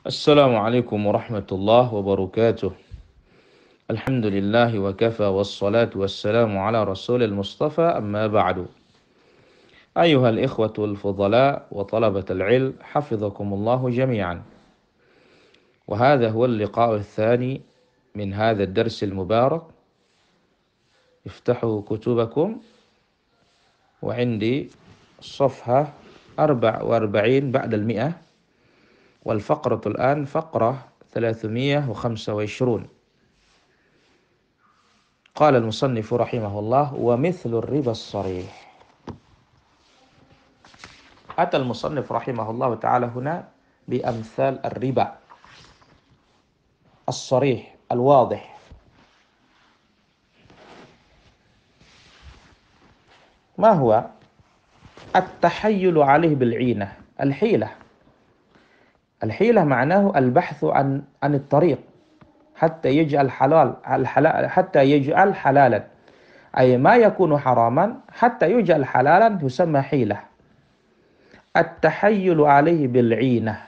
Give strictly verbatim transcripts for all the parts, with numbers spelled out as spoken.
السلام عليكم ورحمة الله وبركاته. الحمد لله وكفى والصلاة والسلام على رسول المصطفى، أما بعد. أيها الإخوة الفضلاء وطلبة العلم، حفظكم الله جميعا. وهذا هو اللقاء الثاني من هذا الدرس المبارك. افتحوا كتبكم وعندي صفحة أربع وأربعين بعد المئة، والفقرة الآن فقرة ثلاثمائة وخمسة وعشرون. قال المصنف رحمه الله: ومثل الربا الصريح. أتى المصنف رحمه الله تعالى هنا بأمثال الربا الصريح الواضح. ما هو؟ التحيل عليه بالعينة، الحيلة. الحيلة معناه البحث عن عن الطريق حتى يجعل حلال الحلال حتى يجعل حلالا، أي ما يكون حراما حتى يجعل حلالا يسمى حيلة. التحيل عليه بالعينة.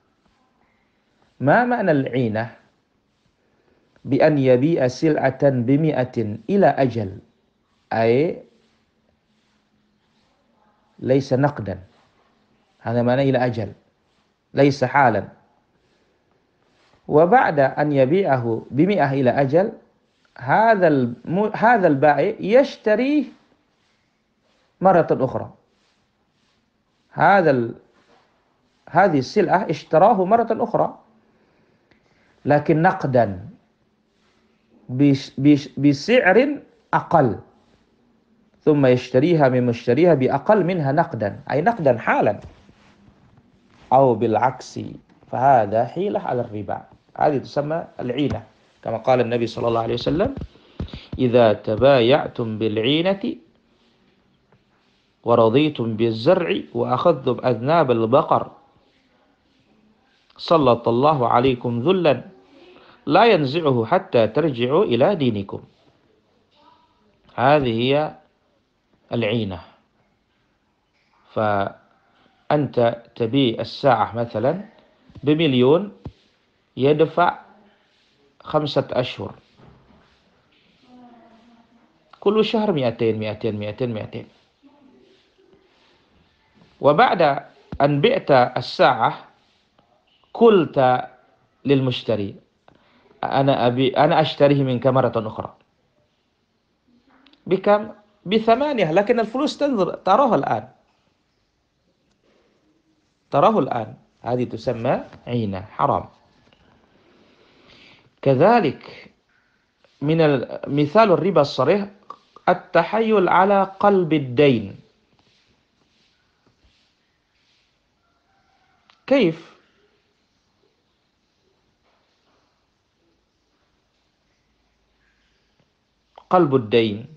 ما معنى العينة؟ بأن يبيع سلعة بمئة إلى أجل، أي ليس نقدا، هذا معنى إلى أجل، ليس حالا. وبعد أن يبيعه بمئة إلى أجل، هذا الم... هذا البائع يشتريه مرة أخرى. هذا ال... هذه السلعة اشتراه مرة أخرى، لكن نقدا بش... بش... بسعر أقل، ثم يشتريها من مشتريها بأقل منها نقدا، أي نقدا حالا، أو بالعكس، فهذا حيلة على الربا. هذه تسمى العينة، كما قال النبي صلى الله عليه وسلم: إذا تبايعتم بالعينة ورضيتم بالزرع وأخذتم أذناب البقر سلط الله عليكم ذلا لا ينزعه حتى ترجعوا إلى دينكم. هذه هي العينة. فأنت تبيع الساعة مثلا بمليون، يدفع خمسة أشهر، كل شهر مئتين مئتين مئتين مئتين. وبعد أن بعت الساعة قلت للمشتري: أنا أبي أنا أشتريه منك مرة أخرى. بكم؟ بثمانية، لكن الفلوس تنظر تراه الآن، تراه الآن. هذه تسمى عينة، حرام. كذلك من مثال الربا الصريح التحيل على قلب الدين. كيف؟ قلب الدين،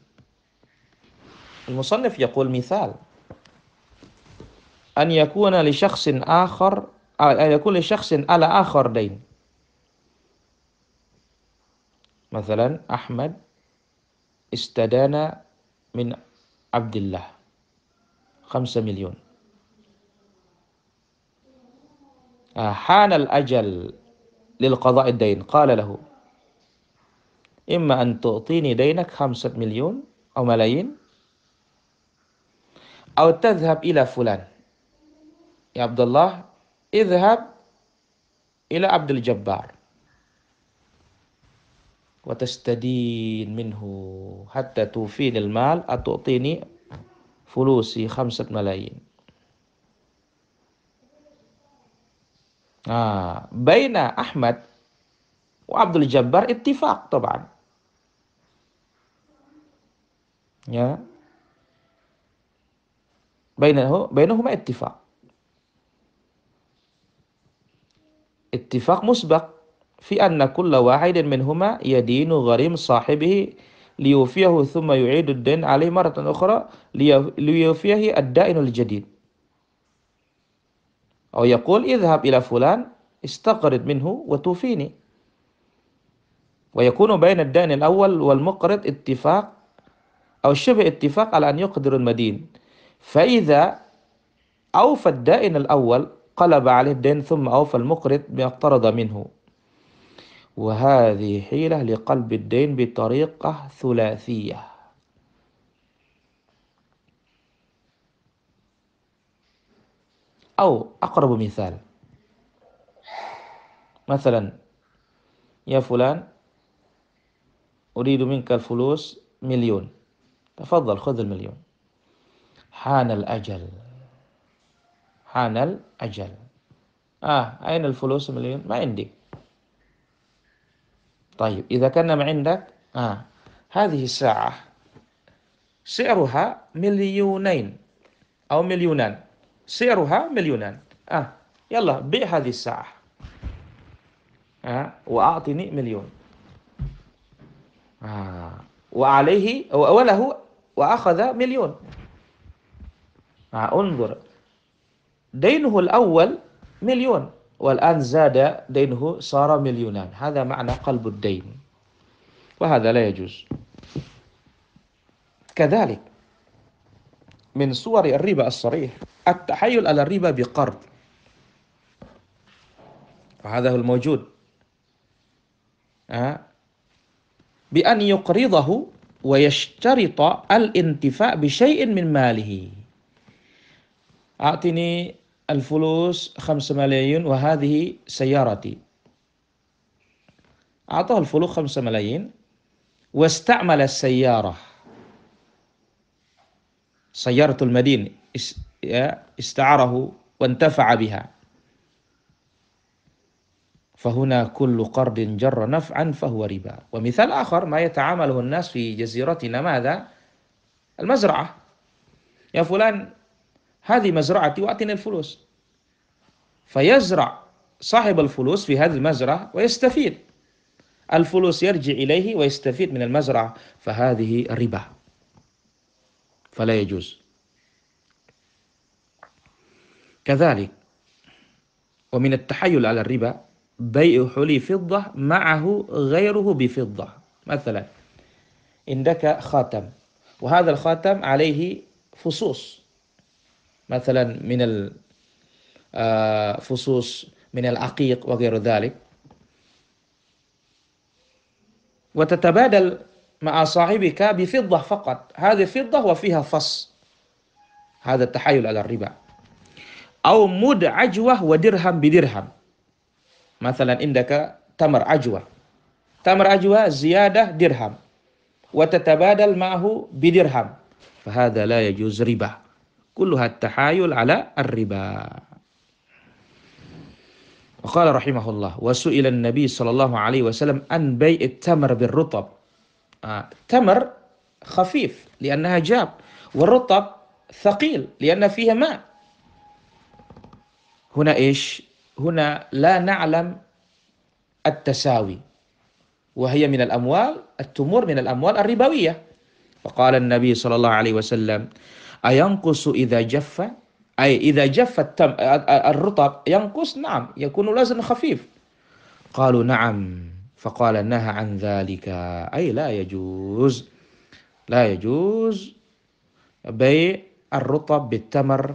المصنف يقول: مثال أن يكون لشخص آخر أن يكون لشخص على آخر دين. مثلا أحمد استدان من عبد الله خمسة مليون، حان الأجل للقضاء الدين، قال له: إما أن تعطيني دينك خمسة مليون أو ملايين، أو تذهب إلى فلان، يا عبد الله اذهب إلى عبد الجبار وتستدين منه حتى توفيني المال، أو تعطيني فلوسي خمسة ملايين. آه بين أحمد وعبد الجبار اتفاق طبعا، يا بينه بينهما اتفاق اتفاق مسبق في أن كل واحد منهما يدين غريم صاحبه ليوفيه، ثم يعيد الدين عليه مرة أخرى ليوفيه الدائن الجديد. أو يقول: اذهب إلى فلان استقرض منه وتوفيني. ويكون بين الدائن الأول والمقرض اتفاق أو شبه اتفاق على أن يقدر المدين، فإذا أوفى الدائن الأول قلب عليه الدين ثم أوفى المقرض ما اقترض منه. وهذه حيلة لقلب الدين بطريقة ثلاثية. أو أقرب مثال، مثلا يا فلان أريد منك الفلوس مليون، تفضل خذ المليون. حان الأجل، حان الأجل، آه أين الفلوس مليون؟ ما عندي. طيب إذا كان ما عندك، آه هذه الساعة سعرها مليونين أو مليونان، سعرها مليونان، آه يلا بيع هذه الساعة، آه وأعطني مليون. آه وعليه وله وأخذ مليون. آه انظر، دينه الأول مليون والآن زاد دينه صار مليونان. هذا معنى قلب الدين، وهذا لا يجوز. كذلك من صور الربا الصريح التحايل على الربا بقرض، وهذا هو الموجود، آه بأن يقرضه ويشترط الانتفاع بشيء من ماله. أعطني الفلوس خمسة ملايين وهذه سيارتي. أعطاه الفلوس خمسة ملايين واستعمل السيارة، سيارة المدين استعاره وانتفع بها، فهنا كل قرض جر نفعا فهو ربا. ومثال آخر ما يتعامله الناس في جزيرتنا، ماذا؟ المزرعة. يا فلان هذه مزرعتي وأعطني الفلوس، فيزرع صاحب الفلوس في هذه المزرعة ويستفيد، الفلوس يرجع إليه ويستفيد من المزرعة، فهذه ربا، فلا يجوز. كذلك ومن التحايل على الربا بيع حلي فضة معه غيره بفضة. مثلا عندك خاتم وهذا الخاتم عليه فصوص، مثلا من الفصوص من العقيق وغير ذلك، وتتبادل مع صاحبك بفضة فقط، هذه فضة وفيها فص، هذا التحايل على الربا. أو مد عجوة ودرهم بدرهم، مثلا عندك تمر عجوة، تمر عجوة زيادة درهم وتتبادل معه بدرهم، فهذا لا يجوز، ربا، كلها التحايل على الربا. وقال رحمه الله: وسئل النبي صلى الله عليه وسلم عن بيع التمر بالرطب. آه. تمر خفيف لأنها جاب، والرطب ثقيل لأن فيها ماء. هنا إيش؟ هنا لا نعلم التساوي، وهي من الأموال، التمور من الأموال الربوية. فقال النبي صلى الله عليه وسلم: أينقص إذا جف؟ أي إذا جف التم الرطب ينقص؟ نعم، يكون الوزن خفيف. قالوا: نعم. فقال: نهى عن ذلك، أي لا يجوز، لا يجوز بيع الرطب بالتمر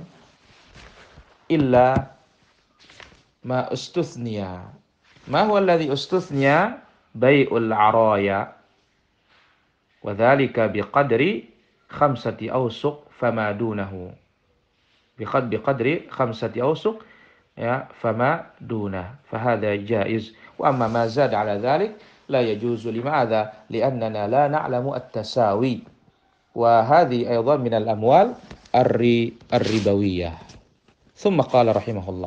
إلا ما استثني. ما هو الذي استثني؟ بيع العرايا، وذلك بقدر خمسة أوسق فما دونه، بقدر خمسة أوسق فما دونه، فهذا جائز. وأما ما زاد على ذلك لا يجوز. لماذا؟ لأننا لا نعلم التساوي، وهذه أيضا من الأموال الربوية. ثم قال رحمه الله: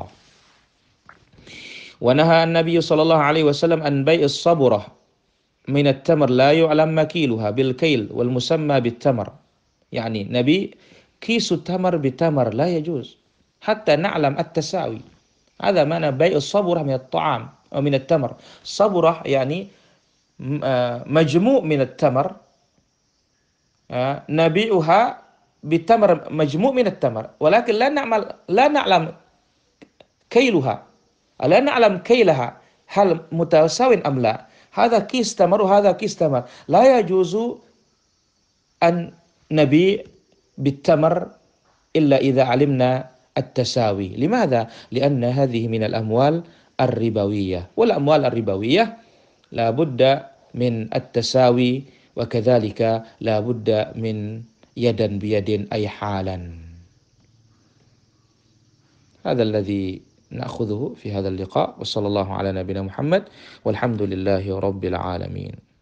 ونهى النبي صلى الله عليه وسلم عن بيع الصبرة من التمر لا يعلم مكيلها بالكيل والمسمى بالتمر، يعني نبي كيس التمر بتمر لا يجوز حتى نعلم التساوي. هذا معنى بيع الصبرة من الطعام أو من التمر. صبرة يعني مجموع من التمر، نبيعها بتمر مجموع من التمر، ولكن لا نعمل لا نعلم كيلها، لا نعلم كيلها هل متساو أم لا. هذا كيس تمر وهذا كيس تمر، لا يجوز أن نبيع بالتمر إلا إذا علمنا التساوي. لماذا؟ لأن هذه من الأموال الربوية، والأموال الربوية لا بد من التساوي، وكذلك لا بد من يدا بيد أي حالا. هذا الذي نأخذه في هذا اللقاء، وصلى الله على نبينا محمد، والحمد لله رب العالمين.